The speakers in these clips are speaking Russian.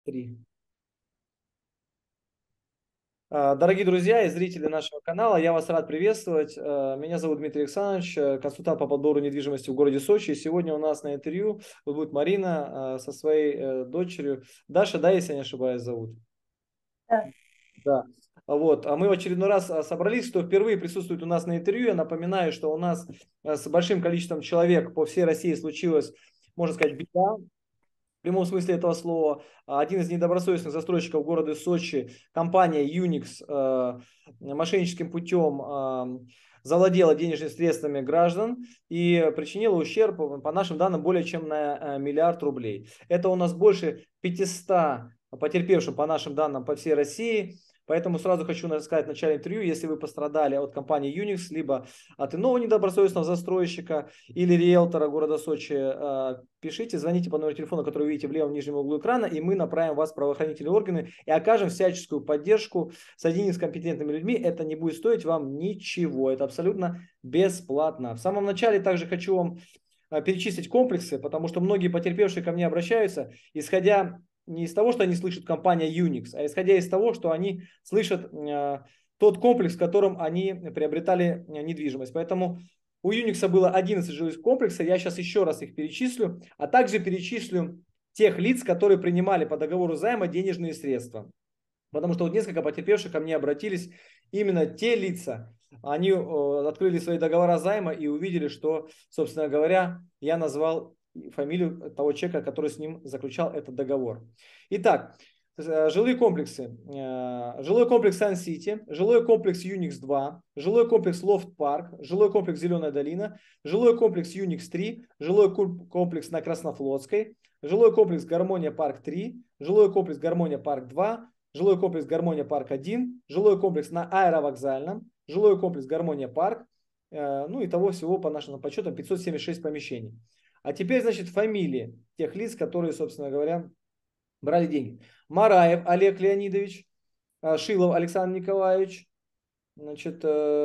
Три. Дорогие друзья и зрители нашего канала, я вас рад приветствовать. Меня зовут Дмитрий Александрович, консультант по подбору недвижимости в городе Сочи. И сегодня у нас на интервью будет Марина со своей дочерью. Даша, да, если я не ошибаюсь, зовут? Да. Да. Вот. А мы в очередной раз собрались, кто впервые присутствует у нас на интервью. Я напоминаю, что у нас с большим количеством человек по всей России случилась, можно сказать, беда. В прямом смысле этого слова. Один из недобросовестных застройщиков города Сочи, компания Unix, мошенническим путем завладела денежными средствами граждан и причинила ущерб, по нашим данным, более чем на миллиард рублей. Это у нас больше 500 потерпевших, по нашим данным, по всей России. Поэтому сразу хочу сказать в начале интервью, если вы пострадали от компании Unix, либо от иного недобросовестного застройщика или риэлтора города Сочи, пишите, звоните по номеру телефона, который вы видите в левом нижнем углу экрана, и мы направим вас в правоохранительные органы и окажем всяческую поддержку, соединим с компетентными людьми. Это не будет стоить вам ничего, это абсолютно бесплатно. В самом начале также хочу вам перечислить комплексы, потому что многие потерпевшие ко мне обращаются, исходя не из того, что они слышат компания Unix, а исходя из того, что они слышат тот комплекс, в котором они приобретали недвижимость. Поэтому у Unix было 11 жилых комплексов, я сейчас еще раз их перечислю, а также перечислю тех лиц, которые принимали по договору займа денежные средства. Потому что вот несколько потерпевших ко мне обратились именно те лица, они открыли свои договора займа и увидели, что, собственно говоря, я назвал фамилию того человека, который с ним заключал этот договор. Итак, жилые комплексы. Жилой комплекс Сан-Сити, жилой комплекс Unix 2, жилой комплекс Лофт Парк, жилой комплекс Зеленая долина, жилой комплекс Unix 3, жилой комплекс на Краснофлотской, жилой комплекс Гармония Парк 3, жилой комплекс Гармония Парк 2, жилой комплекс Гармония Парк 1, жилой комплекс на Аэровокзальном, жилой комплекс Гармония Парк, ну и того всего по нашим подсчетам 576 помещений. А теперь, значит, фамилии тех лиц, которые, собственно говоря, брали деньги. Мараев Олег Леонидович, Шилов Александр Николаевич, значит,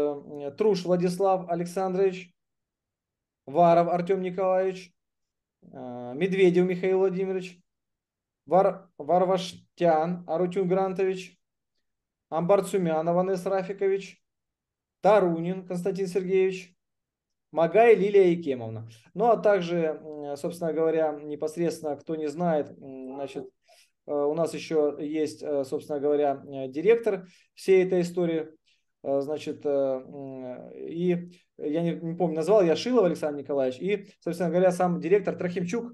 Труш Владислав Александрович, Варов Артем Николаевич, Медведев Михаил Владимирович, Варваштян Арутюн Грантович, Амбарцумянов Анес Рафикович, Тарунин Константин Сергеевич, Магай Лилия Якимовна. Ну, а также, собственно говоря, непосредственно, кто не знает, значит, у нас еще есть, собственно говоря, директор всей этой истории. Значит, и я не помню, назвал я Шилов Александр Николаевич и, собственно говоря, сам директор Трохимчук,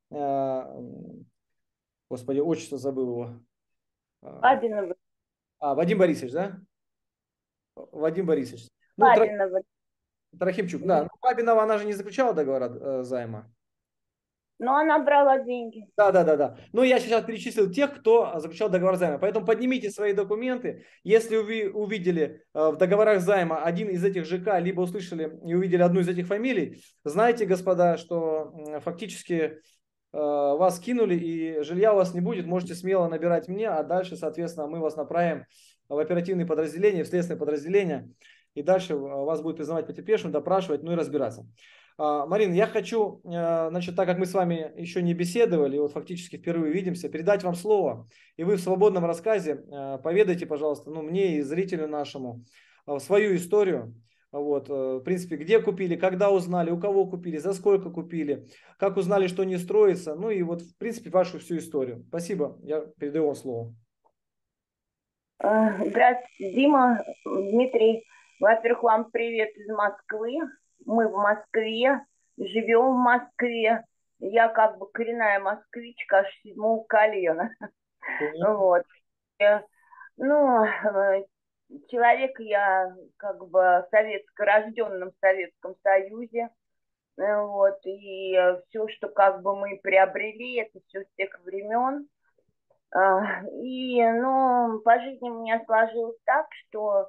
господи, отчество забыл его. Бабинова. Вадим Борисович, да? Вадим Борисович. Ну, Бабинова. Трохимчук, да. Ну, Бабинова, она же не заключала договора займа. Но она брала деньги. Да, да, да, да. Ну, я сейчас перечислил тех, кто заключал договор займа. Поэтому поднимите свои документы. Если вы увидели в договорах займа один из этих ЖК, либо услышали и увидели одну из этих фамилий, знайте, господа, что фактически вас кинули и жилья у вас не будет. Можете смело набирать мне, а дальше, соответственно, мы вас направим в оперативные подразделения, в следственные подразделения. И дальше вас будут признавать потерпевшим, допрашивать, ну и разбираться. Марин, я хочу, значит, так как мы с вами еще не беседовали, вот фактически впервые видимся, передать вам слово, и вы в свободном рассказе поведайте, пожалуйста, ну, мне и зрителю нашему свою историю. Вот, в принципе, где купили, когда узнали, у кого купили, за сколько купили, как узнали, что не строится, ну и вот, в принципе, вашу всю историю. Спасибо, я передаю вам слово. Здравствуйте, Дима, Дмитрий. Во-первых, вам привет из Москвы. Мы в Москве, живем в Москве. Я как бы коренная москвичка аж седьмого колена. Понял. Вот. Э, Ну, человек я как бы рожденном в Советском Союзе. Вот. И все, что как бы мы приобрели, это все с тех времен. Ну, по жизни у меня сложилось так, что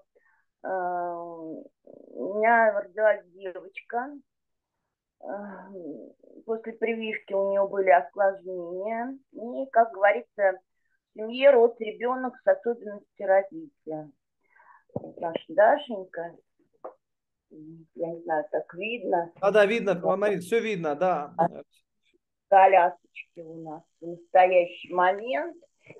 у меня родилась девочка. А, После прививки у нее были осложнения. И, как говорится, в семье рос ребенок с особенностью развития. Наша Дашенька, я не знаю, так видно, Да, видно, Марин, все видно, да. колясочки у нас в настоящий момент.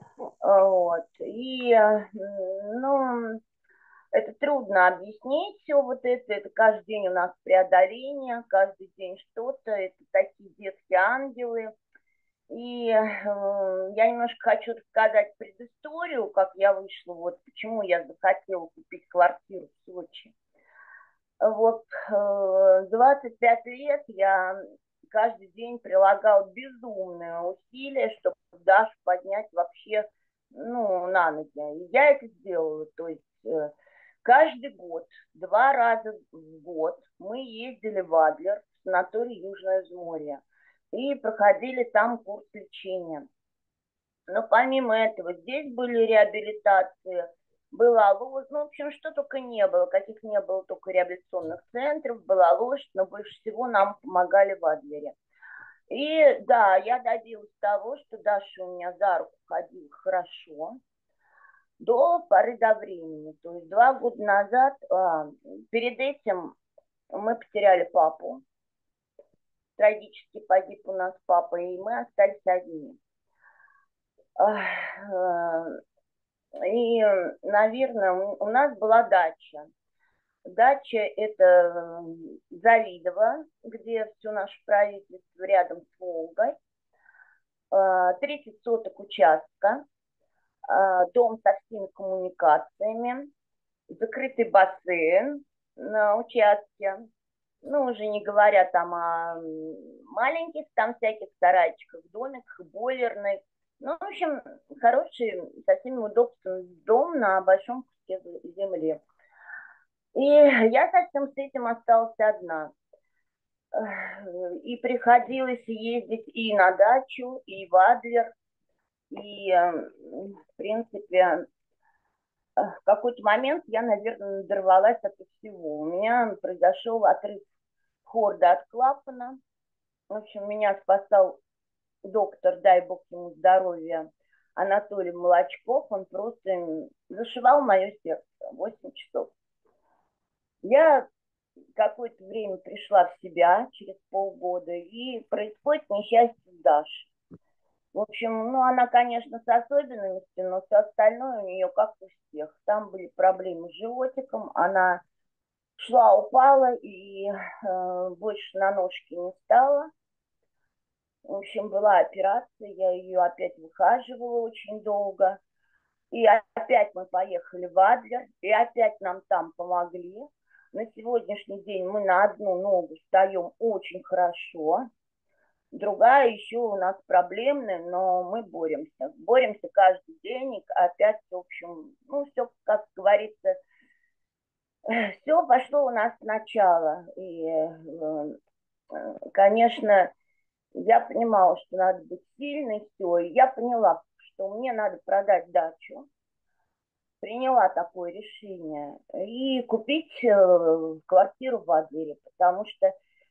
Вот. И, ну, это трудно объяснить все вот это каждый день у нас преодоление, каждый день что-то, это такие детские ангелы. И я немножко хочу рассказать предысторию, как я вышла, вот почему я захотела купить квартиру в Сочи. Вот 25 лет я каждый день прилагал безумные усилия, чтобы Дашу поднять вообще, ну, на ноги. И я это сделала. То есть каждый год, 2 раза в год мы ездили в Адлер, в санаторий Южное Взморье, и проходили там курс лечения. Но помимо этого здесь были реабилитации, была лошадь, ну, в общем, что только не было, каких не было только реабилитационных центров, была лошадь, но больше всего нам помогали в Адлере. И да, я добилась того, что Даша у меня за руку ходила хорошо до поры до времени. То есть 2 года назад, перед этим мы потеряли папу, трагически погиб у нас папа, и мы остались одни. И, наверное, у нас была дача. Дача – это Завидово, где все наше правительство рядом с Волгой. 30 соток участка, дом со всеми коммуникациями, закрытый бассейн на участке. Ну, уже не говоря там о маленьких, там всяких сарайчиках, домиках, бойлерной. Ну, в общем, хороший, со всеми удобствами дом на большом куске земли. И я совсем с этим осталась одна. И приходилось ездить и на дачу, и в Адлер. И, в принципе, в какой-то момент я, наверное, надорвалась от всего. У меня произошел отрыв хорда от клапана. В общем, меня спасал доктор, дай бог ему здоровья, Анатолий Молочков. Он просто зашивал мое сердце 8 часов. Я какое-то время пришла в себя, через полгода, и происходит несчастье с Дашей. В общем, ну, она, конечно, с особенностями, но все остальное у нее как у всех. Там были проблемы с животиком, она шла, упала и больше на ножки не стала. В общем, была операция, я ее опять выхаживала очень долго. И опять мы поехали в Адлер, и опять нам там помогли. На сегодняшний день мы на одну ногу встаем очень хорошо. Другая еще у нас проблемная, но мы боремся. Боремся каждый день, и опять, в общем, ну, все, как говорится, все пошло у нас сначала. И, конечно, я понимала, что надо быть сильной, все. И я поняла, что мне надо продать дачу. Приняла такое решение и купить квартиру в Адлере, потому что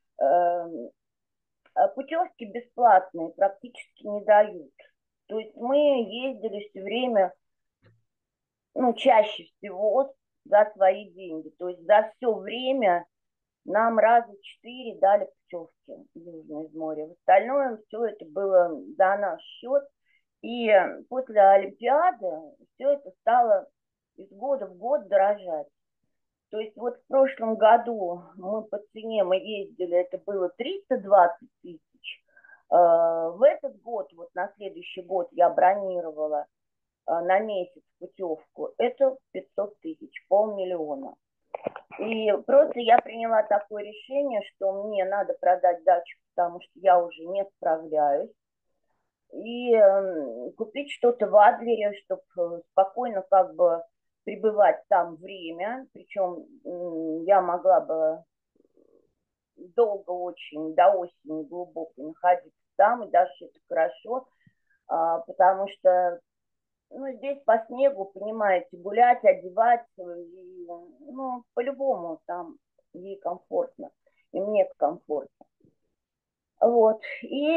путевки бесплатные практически не дают. То есть мы ездили все время, ну, чаще всего за свои деньги. То есть за все время нам раза 4 дали путевки в Южное море. В остальное все это было за наш счет. И после Олимпиады все это стало из года в год дорожать. То есть вот в прошлом году мы по цене, мы ездили, это было 320 тысяч. В этот год, вот на следующий год я бронировала на месяц путевку, это 500 тысяч, 500 000. И просто я приняла такое решение, что мне надо продать дачу, потому что я уже не справляюсь. И купить что-то в Адлере, чтобы спокойно как бы пребывать там время. Причем я могла бы долго очень, до осени глубокой находиться там, и даже это хорошо, потому что ну, здесь по снегу, понимаете, гулять, одеваться, и, ну, по-любому там ей комфортно, и мне комфортно. Вот, и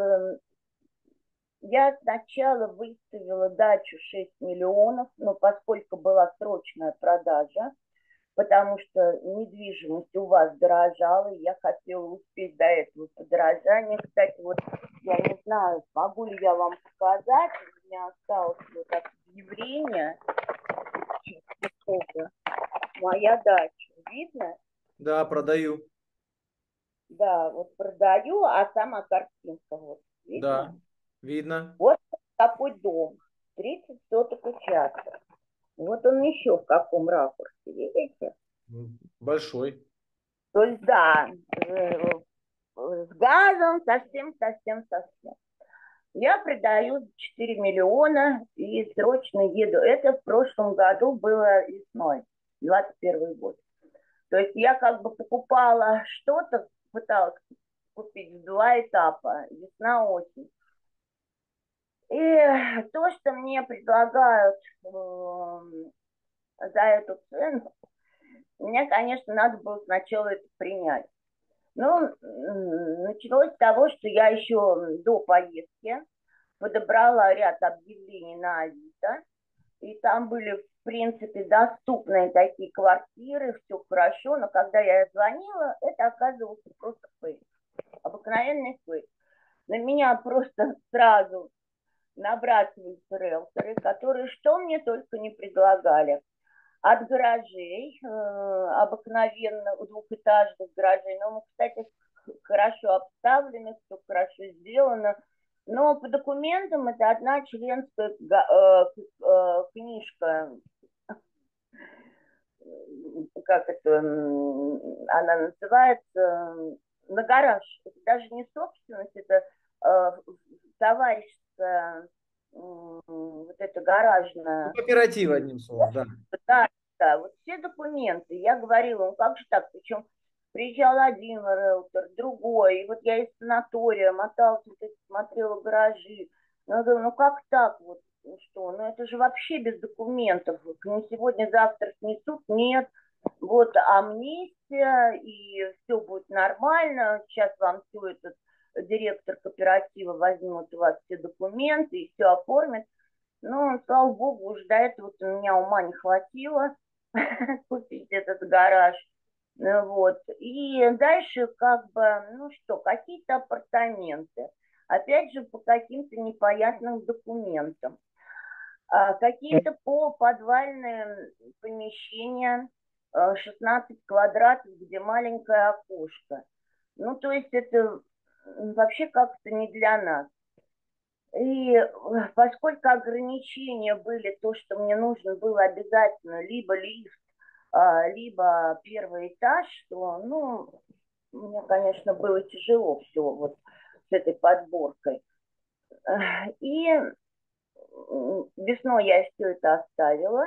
я сначала выставила дачу 6 миллионов, но поскольку была срочная продажа, потому что недвижимость у вас дорожала, и я хотела успеть до этого подорожания. Кстати, вот я не знаю, смогу ли я вам показать, меня осталось вот объявление. Моя дача. Видно? Да, продаю. Да, вот продаю, а сама картинка вот. Да, Видно? видно. Вот такой дом. 30 соток участка. Вот он еще в каком ракурсе, видите? Большой. То есть, да, с газом совсем. Я продаю за 4 миллиона и срочно еду. Это в прошлом году было весной, 21 год. То есть я как бы покупала что-то, пыталась купить в два этапа, весна-осень. И то, что мне предлагают за эту цену, мне, конечно, надо было сначала это принять. Ну, началось с того, что я еще до поездки подобрала ряд объявлений на Авито, и там были, в принципе, доступные такие квартиры, все хорошо, но когда я звонила, это оказывался просто фейк, обыкновенный фейк. На меня просто сразу набрасываются риэлторы, которые что мне только не предлагали. От гаражей, обыкновенно двухэтажных гаражей, но, кстати, хорошо обставлены, все хорошо сделано, но по документам это одна членская книжка, как это она называется, на гараж. Это даже не собственность, это товарищеская, вот это Ну, гаражная. кооператив, одним словом, да. Да, да, вот все документы. Я говорила, ну как же так? Причем приезжал один риэлтор, другой. И вот я из санатория моталась, вот эти, смотрела гаражи. Ну, я говорю, ну как так вот? Ну что, ну это же вообще без документов. К ним сегодня-завтра снесут, нет. Вот амнистия, и все будет нормально. Сейчас вам все этот директор кооператива возьмет у вас все документы и все оформит. Ну, слава богу, уж до этого у меня ума не хватило купить этот гараж. Вот. И дальше как бы, ну что, какие-то апартаменты. Опять же, по каким-то непонятным документам. Какие-то по подвальные помещения, 16 квадратов, где маленькое окошко. Ну, то есть это вообще как-то не для нас. И поскольку ограничения были, то, что мне нужно было обязательно либо лифт, либо первый этаж, что, ну, мне, конечно, было тяжело все вот с этой подборкой. И весной я все это оставила,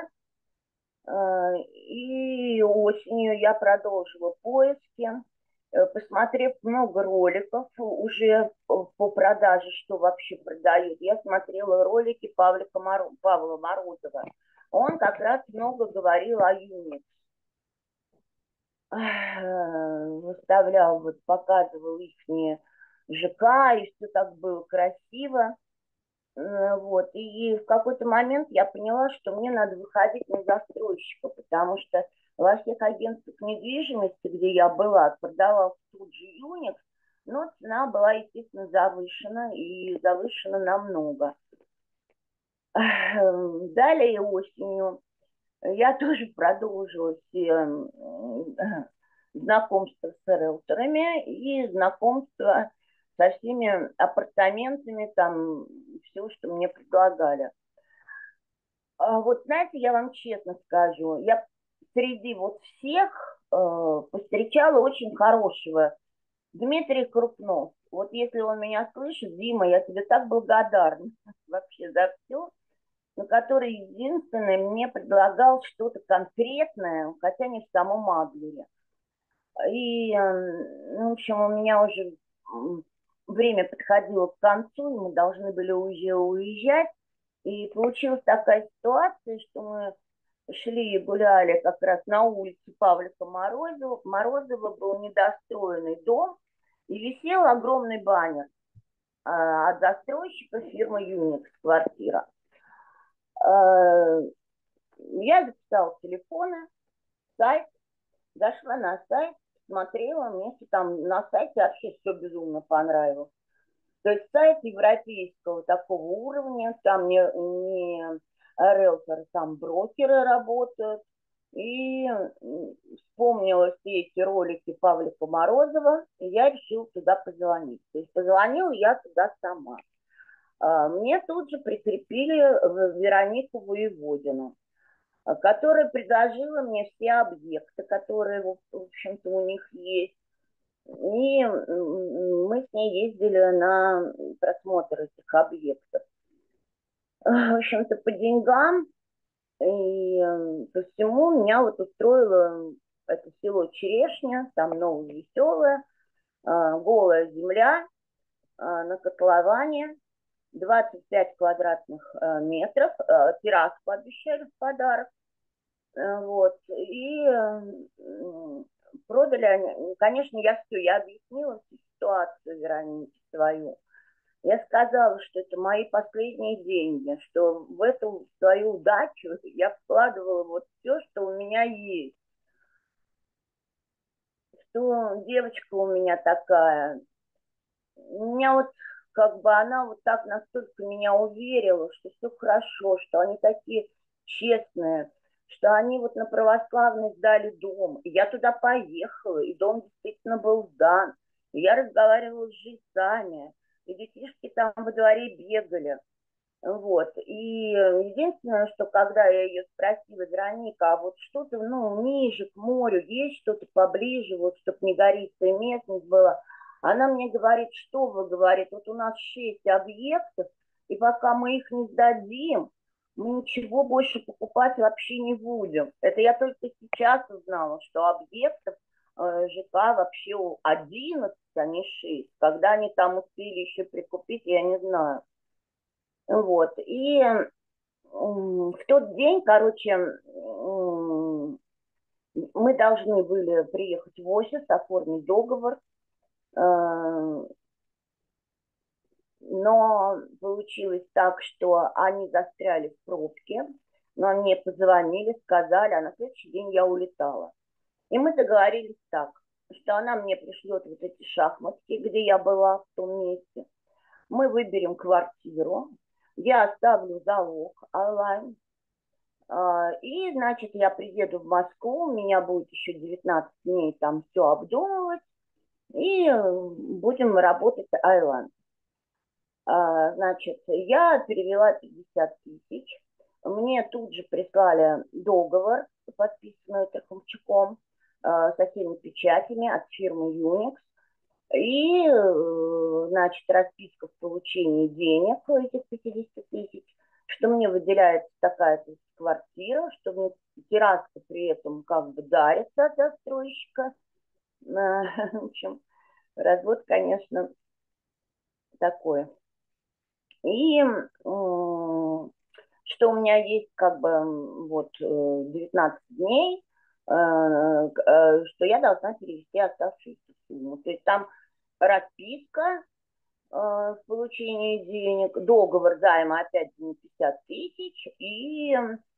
и осенью я продолжила поиски, посмотрев много роликов уже по продаже, что вообще продают. Я смотрела ролики Павла Морозова. Он как раз много говорил о Юникс. Выставлял, вот, показывал их ЖК, и все так было красиво. Вот. И в какой-то момент я поняла, что мне надо выходить на застройщика, потому что во всех агентствах недвижимости, где я была, продавался тут же Юникс, но цена была, естественно, завышена, и завышена намного. Далее осенью я тоже продолжила все знакомства с риэлторами и знакомство со всеми апартаментами, там, все, что мне предлагали. Вот знаете, я вам честно скажу, я среди вот всех повстречала очень хорошего Дмитрия Крупнов. Вот если он меня слышит, Дима, я тебе так благодарна вообще за все, но который единственный мне предлагал что-то конкретное, хотя не в самом Адлере. И, ну, в общем, у меня уже время подходило к концу, и мы должны были уже уезжать. И получилась такая ситуация, что мы шли и гуляли как раз на улице Павлика Морозова. Морозова был недостроенный дом, и висел огромный баннер от застройщика фирмы Юникс, квартира. Я записала телефоны, сайт, зашла на сайт, смотрела, мне там на сайте вообще все безумно понравилось. То есть сайт европейского такого уровня, там не риэлторы, там брокеры работают. И вспомнила все эти ролики Павлика Морозова, и я решила туда позвонить. То есть позвонила я туда сама. Мне тут же прикрепили Веронику Воеводину, которая предложила мне все объекты, которые, в общем-то, у них есть. И мы с ней ездили на просмотр этих объектов. В общем-то, по деньгам и по всему меня вот устроило это село Черешня, там Нововеселое, голая земля на котловане, 25 квадратных метров, терраску обещали в подарок. Вот. И продали они, конечно, я объяснила всю ситуацию Веронике свою. Я сказала, что это мои последние деньги, что в эту свою удачу я вкладывала вот все, что у меня есть. Что девочка у меня такая, у меня вот как бы она вот так настолько меня уверила, что все хорошо, что они такие честные, что они вот на православный сдали дом. И я туда поехала, и дом действительно был сдан. И я разговаривала с жильцами, и детишки там во дворе бегали. Вот. И единственное, что когда я ее спросила, Вероника, а вот что-то, ну, ниже к морю, есть что-то поближе, вот, чтобы не гористая местность была, она мне говорит, что вы, говорит, вот у нас 6 объектов, и пока мы их не сдадим, мы ничего больше покупать вообще не будем. Это я только сейчас узнала, что объектов ЖК вообще 11, а не 6. Когда они там успели еще прикупить, я не знаю. Вот. И в тот день, короче, мы должны были приехать в офис, оформить договор, но получилось так, что они застряли в пробке, но мне позвонили, сказали, а на следующий день я улетала. И мы договорились так, что она мне пришлет вот эти шахматки, где я была в том месте. Мы выберем квартиру, я оставлю залог онлайн. И, значит, я приеду в Москву, у меня будет еще 19 дней там все обдумывать, и будем работать Айланд. Значит, я перевела 50 тысяч, мне тут же прислали договор, подписанный Тахомчуком, со всеми печатями от фирмы Unix, и, значит, расписка в получении денег, этих 50 тысяч, что мне выделяется такая-то квартира, что мне терраска при этом как бы дарится от застройщика. В общем, развод, конечно, такой. И что у меня есть как бы вот 19 дней, что я должна перевести оставшуюся сумму. То есть там расписка в получении денег, договор займа опять на 50 тысяч и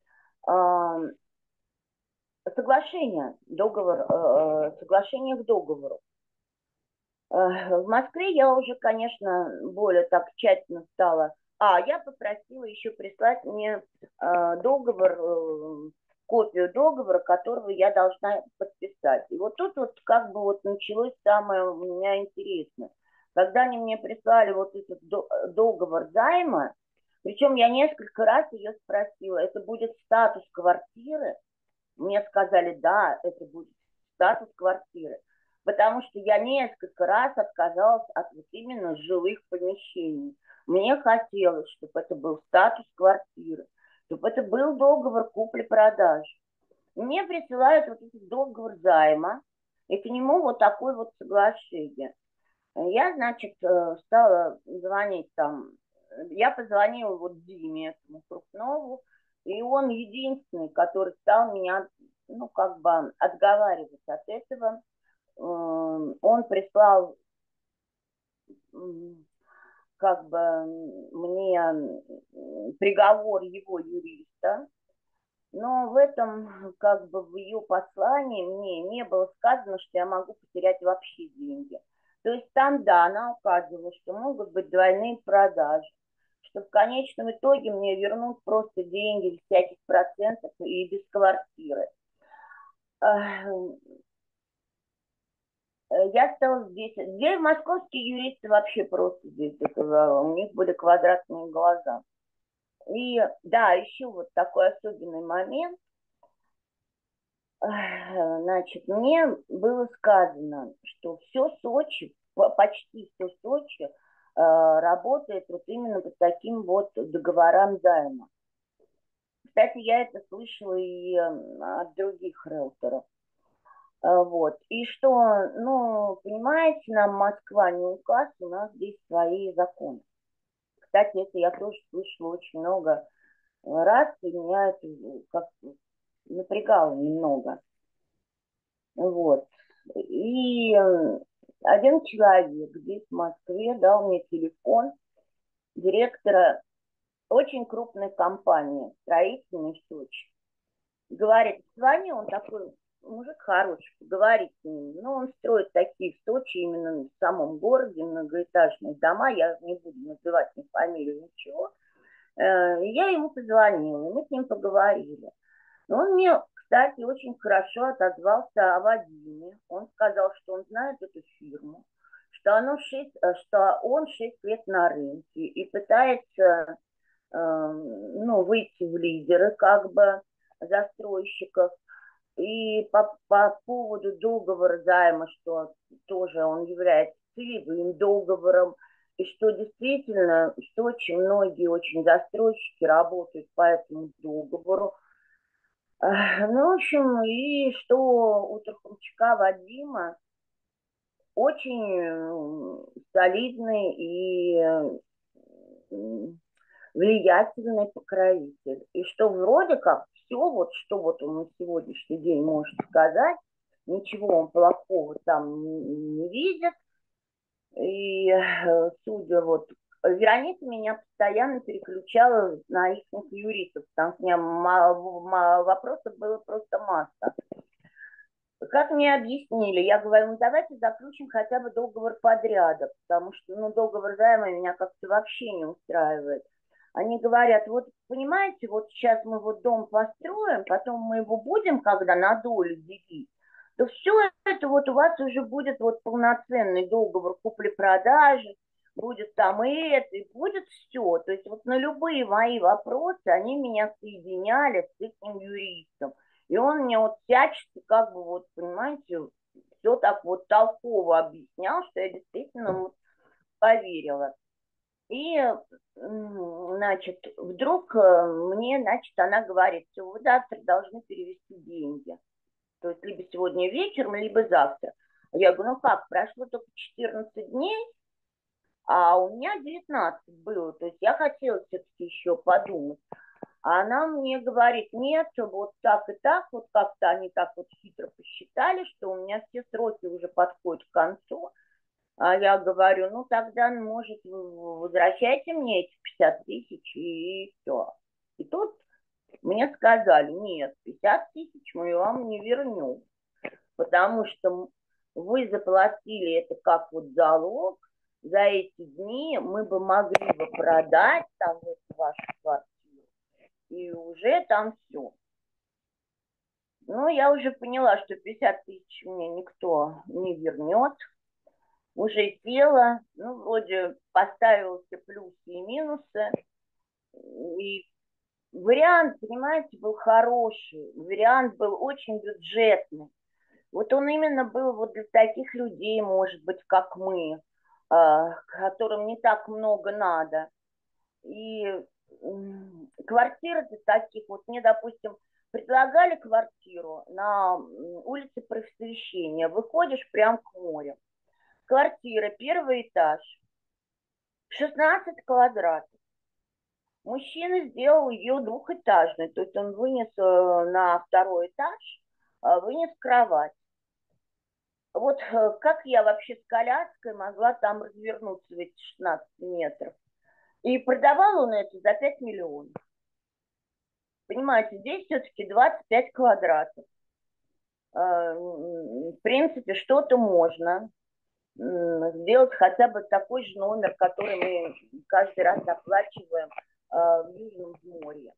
соглашение, соглашение к договору. В Москве я уже, конечно, более так тщательно стала. Я попросила еще прислать мне договор, копию договора, которого я должна подписать. И вот тут вот как бы вот началось самое у меня интересное. Когда они мне прислали вот этот договор займа, причем я несколько раз ее спросила, это будет статус квартиры? Мне сказали, да, это будет статус квартиры, потому что я несколько раз отказалась от вот именно жилых помещений. Мне хотелось, чтобы это был статус квартиры, чтобы это был договор купли-продажи. Мне присылают вот этот договор займа, и к нему вот такое вот соглашение. Я, значит, стала звонить там, я позвонила вот Диме, этому Крупнову, и он единственный, который стал меня, ну, как бы отговаривать от этого. Он прислал как бы мне приговор его юриста, но в этом, как бы в ее послании мне не было сказано, что я могу потерять вообще деньги. То есть там, да, она указывала, что могут быть двойные продажи, что в конечном итоге мне вернут просто деньги без всяких процентов и без квартиры. Я стала здесь. Здесь московские юристы вообще просто здесь, у них были квадратные глаза. И да, еще вот такой особенный момент. Значит, мне было сказано, что все Сочи, почти все Сочи работает вот именно по таким вот договорам займа. Кстати, я это слышала и от других риэлторов. Вот. И что, ну, понимаете, нам Москва не указ, у нас здесь свои законы. Кстати, это я тоже слышала очень много раз, и меня это как напрягало немного. Вот. И один человек здесь, в Москве, дал мне телефон директора очень крупной компании, строительной в Сочи. Говорит, звони, он такой мужик хороший, поговорить с ним. Ну, он строит такие в Сочи, именно в самом городе, многоэтажные дома, я не буду называть ни фамилию, ничего. Я ему позвонила, и мы с ним поговорили. Но он мне, кстати, очень хорошо отозвался о Вадиме. Он сказал, что он знает эту фирму, что он 6 лет на рынке и пытается ну, выйти в лидеры как бы застройщиков. И по поводу договора займа, что тоже он является целевым договором, и что действительно, что очень многие очень застройщики работают по этому договору. Ну, в общем, и что у Трухомчука Вадима очень солидный и влиятельный покровитель. И что вроде как все, вот что вот он на сегодняшний день может сказать, ничего он плохого там не видит. И судя вот Вероника меня постоянно переключала на их юристов, потому что у меня вопросов было просто масса. Как мне объяснили, я говорю, ну давайте заключим хотя бы договор подряда, потому что ну, договор займа меня как-то вообще не устраивает. Они говорят, вот понимаете, вот сейчас мы вот дом построим, потом мы его будем, когда на долю делить, то все это вот у вас уже будет вот полноценный договор купли-продажи, будет там и это, и будет все. То есть вот на любые мои вопросы они меня соединяли с этим юристом. И он мне вот всячески, как бы, вот, понимаете, все так вот толково объяснял, что я действительно вот поверила. И, значит, вдруг мне, значит, она говорит, что вы завтра должны перевести деньги. То есть либо сегодня вечером, либо завтра. Я говорю, ну как, прошло только 14 дней, а у меня 19 было. То есть я хотела все-таки еще подумать. А она мне говорит, нет, вот так и так, вот как-то они так вот хитро посчитали, что у меня все сроки уже подходят к концу. А я говорю, ну тогда, может, вы возвращайте мне эти 50 тысяч и все. И тут мне сказали, нет, 50 тысяч мы вам не вернем, потому что вы заплатили это как вот залог, за эти дни мы бы могли бы продать там вот вашу квартиру, и уже там все. Ну, я уже поняла, что 50 тысяч мне никто не вернет. Уже села, ну, вроде поставила все плюсы и минусы. И вариант, понимаете, был хороший. Вариант был очень бюджетный. Вот он именно был вот для таких людей, может быть, как мы, которым не так много надо. И квартиры таких, вот мне, допустим, предлагали квартиру на улице Просвещения, выходишь прям к морю. Квартира, первый этаж, 16 квадратов. Мужчина сделал ее двухэтажной, то есть он вынес на второй этаж, вынес кровать. Вот как я вообще с коляской могла там развернуться в эти 16 метров? И продавал он это за 5 миллионов. Понимаете, здесь все-таки 25 квадратов. В принципе, что-то можно. сделать хотя бы такой же номер, который мы каждый раз оплачиваем в Южном море.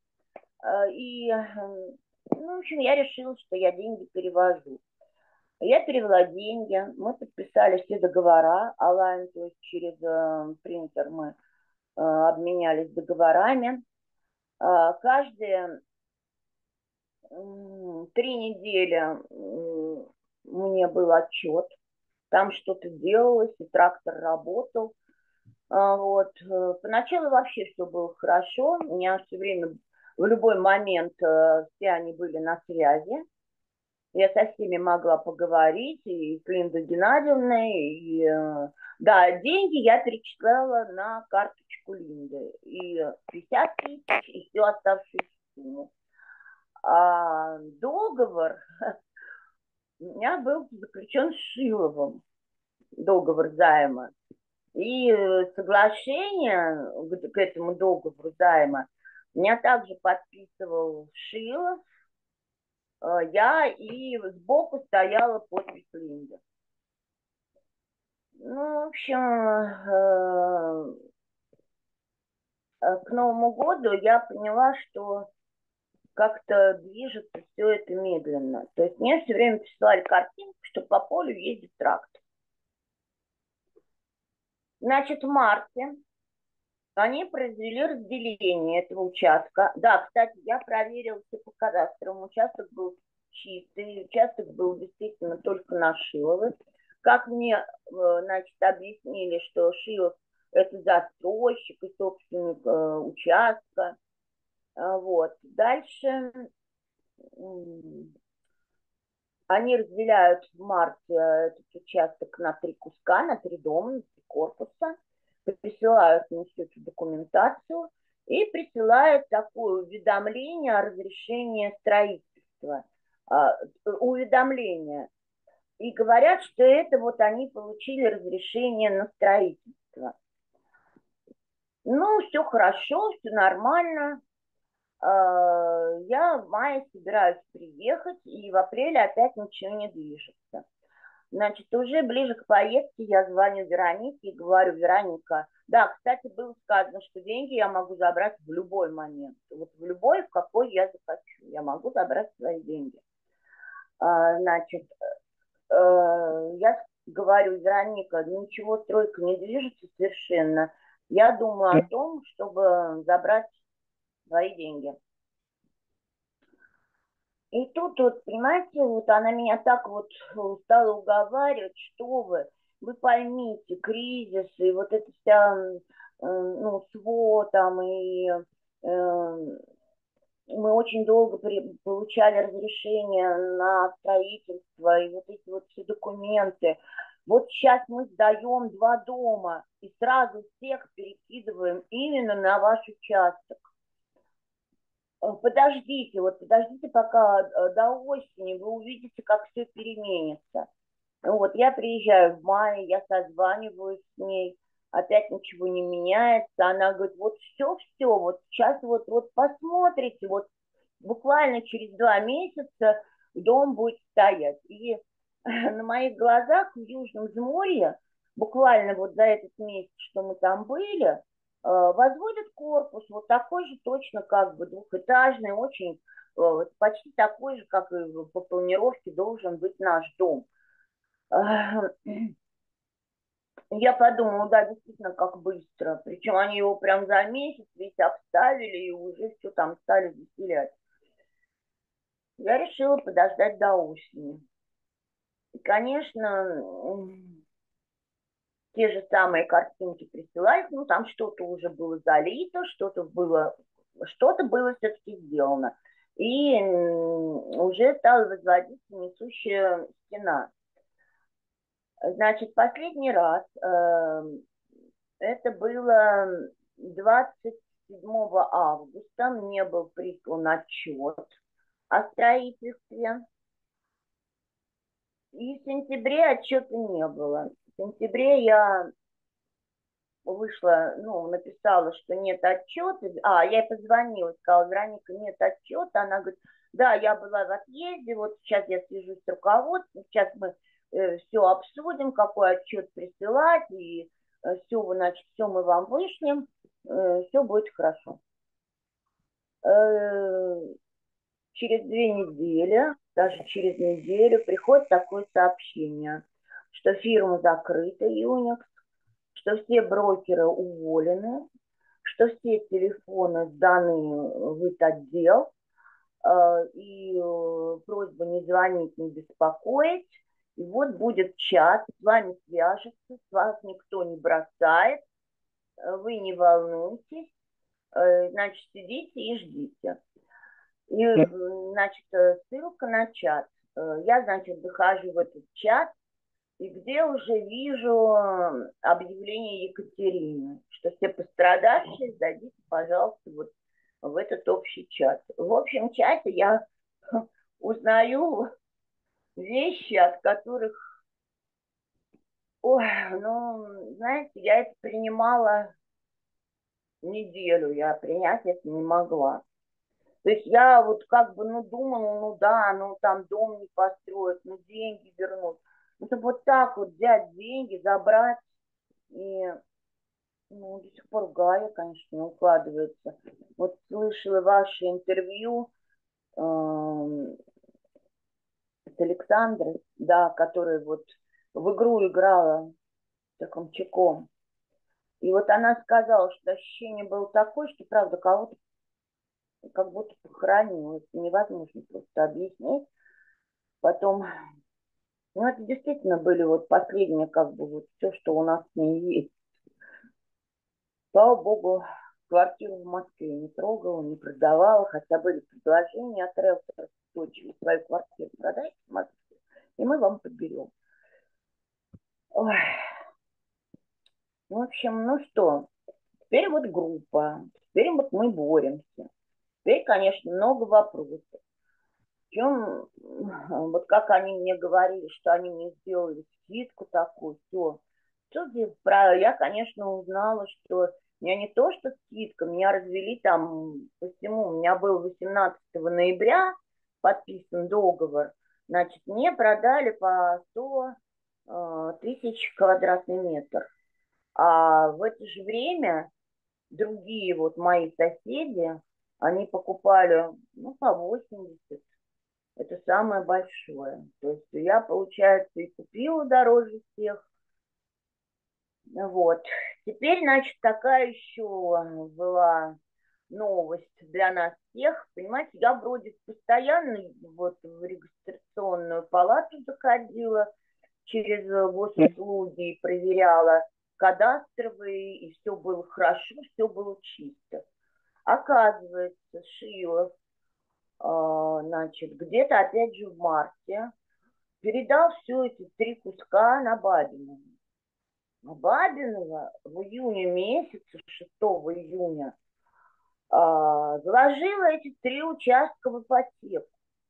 Ну, в общем, я решила, что я деньги перевожу. Я перевела деньги, мы подписали все договора онлайн, то есть через принтер мы обменялись договорами. Каждые 3 недели мне был отчет, там что-то делалось, и трактор работал. Вот. Поначалу вообще все было хорошо, у меня все время, в любой момент все они были на связи. Я со всеми могла поговорить, и с Линдой Геннадьевной, и, да, деньги я перечисляла на карточку Линды, и 50 тысяч, и всю оставшуюся сумму. А договор у меня был заключен с Шиловым, договор займа. И соглашение к этому договору займа меня также подписывал Шилов, я, и сбоку стояла подпись Линды. Ну, в общем, к Новому году я поняла, что как-то движется все это медленно. То есть мне все время присылали картинку, что по полю ездит трактор. Значит, в марте они произвели разделение этого участка. Да, кстати, я проверила все по кадастровому. Участок был чистый, участок был действительно только на Шиловой. Как мне, значит, объяснили, что Шилов это застройщик и собственник участка. Вот. Дальше они разделяют в марте этот участок на 3 куска, на 3 дома, на 3 корпуса, присылают мне всю эту документацию и присылают такое уведомление о разрешении строительства. Уведомление. И говорят, что это вот они получили разрешение на строительство. Ну, все хорошо, все нормально. Я в мае собираюсь приехать, и в апреле опять ничего не движется. Значит, уже ближе к поездке я звоню Веронике и говорю: Вероника, да, кстати, было сказано, что деньги я могу забрать в любой момент. Вот в любой, в какой я захочу. Я могу забрать свои деньги. Значит, я говорю: Вероника, ничего, стройка не движется совершенно. Я думаю о том, чтобы забрать свои деньги. И тут вот, понимаете, вот она меня так вот стала уговаривать, что вы поймите, кризис, и вот эта вся, ну, СВО там, и мы очень долго получали разрешение на строительство, и вот эти вот все документы. Вот сейчас мы сдаем 2 дома, и сразу всех перекидываем именно на ваш участок. Подождите, вот подождите пока до осени, вы увидите, как все переменится. Вот, я приезжаю в мае, я созваниваюсь с ней, опять ничего не меняется. Она говорит: вот все, вот сейчас вот посмотрите, вот буквально через 2 месяца дом будет стоять. И на моих глазах в Южном Взморье, буквально вот за этот месяц, что мы там были, возводят корпус, вот такой же точно, как бы двухэтажный, очень почти такой же, как и по планировке должен быть наш дом. Я подумала, да, действительно, как быстро. Причем они его прям за месяц весь обставили и уже все там стали заселять. Я решила подождать до осени. И, конечно, те же самые картинки присылать, ну, там что-то уже было залито, что-то было все-таки сделано. И уже стала возводиться несущая стена. Значит, последний раз, это было 27 августа, мне был прислан отчет о строительстве. И в сентябре отчета не было. В сентябре я вышла, ну, написала, что нет отчета. Я ей позвонила, сказала: Вероника, нет отчета. Она говорит: да, я была в отъезде, вот сейчас я свяжусь с руководством, сейчас мы все обсудим, какой отчет присылать, и все, значит, все мы вам вышлем, все будет хорошо. Через 2 недели, даже через неделю приходит такое сообщение, что фирма закрыта, Unix, что все брокеры уволены, что все телефоны сданы в этот отдел, и просьба не звонить, не беспокоить. И вот будет чат, с вами свяжется, с вас никто не бросает, вы не волнуйтесь, значит, сидите и ждите. И, значит, ссылка на чат. Я, значит, захожу в этот чат, и где уже вижу объявление Екатерины, что все пострадавшие, зайдите, пожалуйста, вот в этот общий чат. В общем чате я узнаю вещи, от которых, ой, ну, знаете, я это принимала неделю, я принять это не могла. То есть я вот как бы, ну, думала, ну да, ну там дом не построят, ну деньги вернут. Ну, чтобы вот так вот взять деньги, забрать, и, ну, до сих пор в голове, конечно, не укладывается. Вот слышала ваше интервью с Александрой, да, которая вот в игру играла Токомчаком. И вот она сказала, что ощущение было такое, что, правда, кого-то как будто похоронила. Это невозможно просто объяснить. Потом, ну, это действительно были вот последние, как бы, вот все, что у нас с ней есть. Слава богу, квартиру в Москве не трогала, не продавала, хотя были предложения от риэлторов, дочери свою квартиру продайте в Москве, и мы вам подберем. Ой. В общем, ну что, теперь вот группа, теперь вот мы боремся. Теперь, конечно, много вопросов. Причем, вот как они мне говорили, что они мне сделали скидку такую, все. Что здесь правило? Я, конечно, узнала, что у меня не то, что скидка, меня развели там по всему. У меня был 18 ноября подписан договор. Значит, мне продали по 100 тысяч квадратный метр. А в это же время другие вот мои соседи, они покупали, ну, по 80. Это самое большое. То есть я, получается, и купила дороже всех. Вот. Теперь, значит, такая еще была новость для нас всех. Понимаете, я вроде постоянно вот в регистрационную палату заходила через госуслуги и проверяла кадастровые, и все было хорошо, все было чисто. Оказывается, Шилов, значит, где-то опять же в марте передал все эти 3 куска на Бабинова. А Бабинова в июне месяце, 6 июня, заложила эти 3 участка в ипотеку.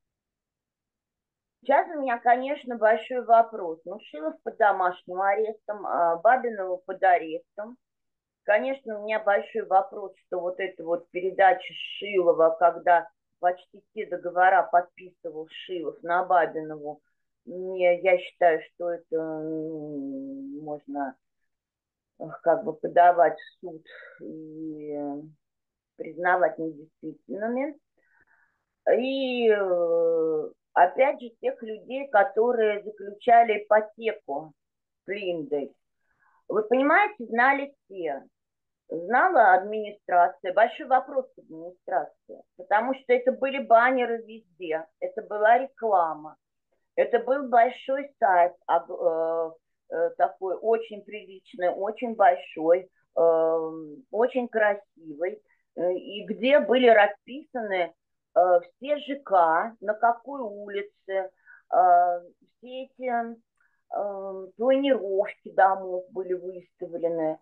Сейчас у меня, конечно, большой вопрос. Ну, Шилов под домашним арестом, а Бабинова под арестом. Конечно, у меня большой вопрос, что вот эта вот передача Шилова, когда почти все договора подписывал Шилов на Бабинову, я считаю, что это можно как бы подавать в суд и признавать недействительными. И опять же тех людей, которые заключали ипотеку с Линдой. Вы понимаете, знали все. Знала администрация, большой вопрос к администрации, потому что это были баннеры везде, это была реклама, это был большой сайт, такой очень приличный, очень большой, очень красивый, и где были расписаны все ЖК, на какой улице, все эти планировки домов были выставлены.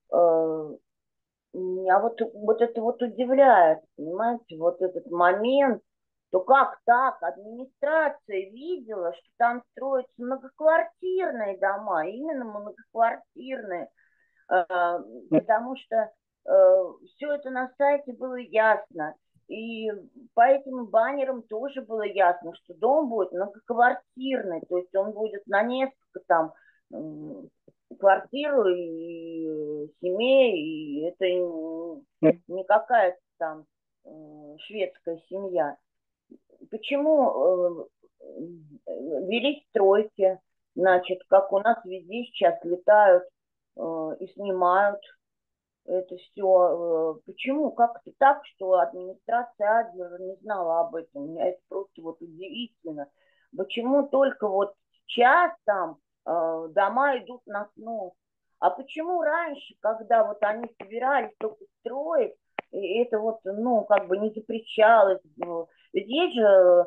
Меня вот это вот удивляет, понимаете, вот этот момент, то как так администрация видела, что там строятся многоквартирные дома, именно многоквартирные, потому что все это на сайте было ясно. И по этим баннерам тоже было ясно, что дом будет многоквартирный, то есть он будет на несколько там квартир и семей, и это не какая-то там шведская семья. Почему велись стройки, значит, как у нас везде сейчас летают и снимают это все. Почему? Как-то так, что администрация Адлера не знала об этом. Меня это просто вот удивительно. Почему только вот сейчас там дома идут на снос? А почему раньше, когда вот они собирались только строить, и это вот, ну, как бы не запрещалось? Ведь есть же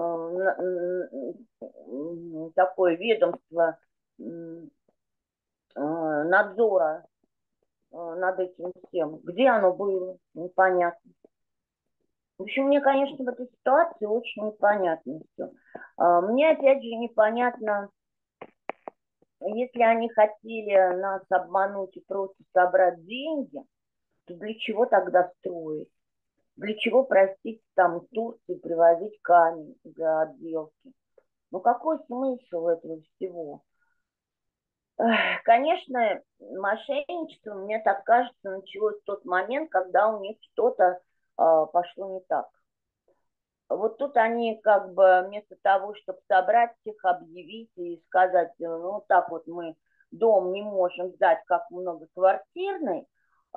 такое ведомство надзора над этим всем. Где оно было? Непонятно. В общем, мне, конечно, в этой ситуации очень непонятно все. Мне, опять же, непонятно, если они хотели нас обмануть и просто собрать деньги, то для чего тогда строить? Для чего, простите, там из Турции привозить камень для отделки? Ну какой смысл этого всего? Конечно, мошенничество, мне так кажется, началось в тот момент, когда у них что-то пошло не так. Вот тут они как бы вместо того, чтобы собрать всех, объявить и сказать, ну так вот мы дом не можем сдать как многоквартирный,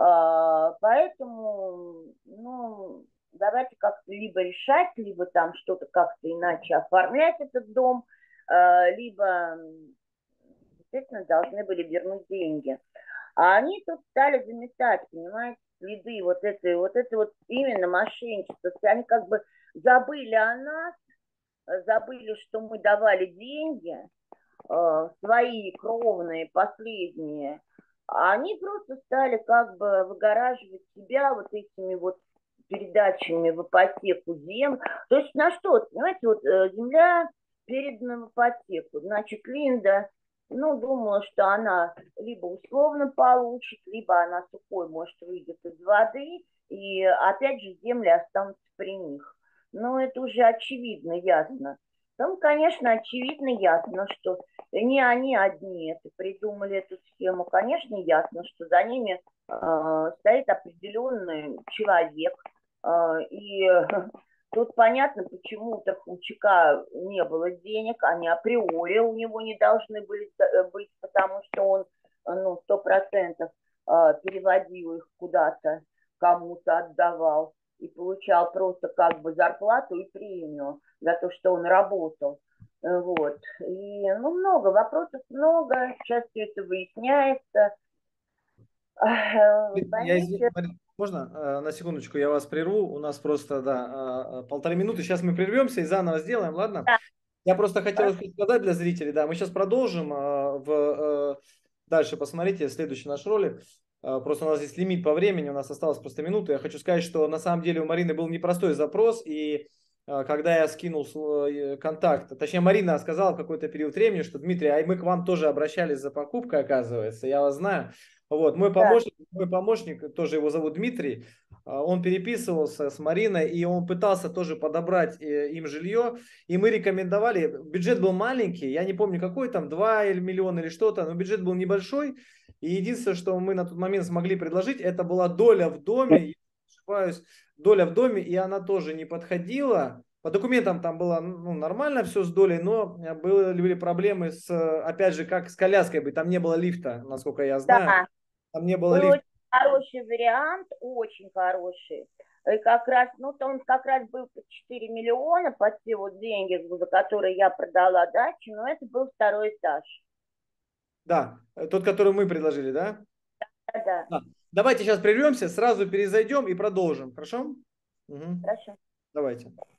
поэтому, ну, давайте как-то либо решать, либо там что-то как-то иначе оформлять этот дом, либо действительно должны были вернуть деньги. А они тут стали заметать, понимаете, следы вот это вот именно мошенничество. Они как бы забыли о нас, забыли, что мы давали деньги, свои кровные, последние. А они просто стали как бы выгораживать себя вот этими вот передачами в ипотеку зем. То есть на что, понимаете, вот земля передана в ипотеку. Значит, Линда, ну, думала, что она либо условно получит, либо она сухой, может, выйдет из воды, и опять же земли останутся при них. Но это уже очевидно, ясно. Там, конечно, очевидно, ясно, что не они одни это придумали эту схему. Конечно, ясно, что за ними стоит определенный человек, и тут понятно, почему у Тархунчика не было денег, они априори у него не должны были быть, потому что он, ну, 100% переводил их куда-то, кому-то отдавал и получал просто как бы зарплату и премию за то, что он работал. Вот. И, ну, много, вопросов много, сейчас все это выясняется. Я Поймите, можно на секундочку я вас прерву? У нас просто, да, 1,5 минуты. Сейчас мы прервемся и заново сделаем, ладно? да, Я просто хотел сказать для зрителей, да, мы сейчас продолжим дальше, посмотрите, следующий наш ролик. Просто у нас здесь лимит по времени, у нас осталось просто минута. Я хочу сказать, что на самом деле у Марины был непростой запрос, и когда я скинул свой контакт, точнее Марина сказала в какой-то период времени, что Дмитрий, а мы к вам тоже обращались за покупкой, оказывается, я вас знаю. Вот, да, мой помощник, тоже его зовут Дмитрий, он переписывался с Мариной, и он пытался тоже подобрать им жилье, и мы рекомендовали, бюджет был маленький, я не помню какой там, 2 миллиона или что-то, но бюджет был небольшой, и единственное, что мы на тот момент смогли предложить, это была доля в доме, если не ошибаюсь, доля в доме, и она тоже не подходила. По документам там было, ну, нормально все с долей, но были проблемы с, опять же, как с коляской бы, там не было лифта, насколько я знаю, да. там не было Был лифта. очень хороший вариант, очень хороший. И как раз, ну, то он как раз был по 4 миллиона, под те вот деньги, за которые я продала дачу, но это был второй этаж. Да, тот, который мы предложили, да? Да, Да. Давайте сейчас прервемся, сразу перезайдем и продолжим, хорошо? Угу. хорошо. Давайте.